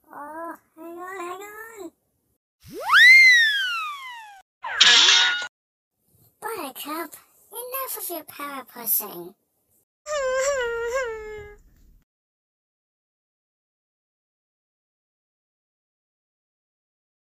Oh, hang on. Buttercup, enough of your power pushing.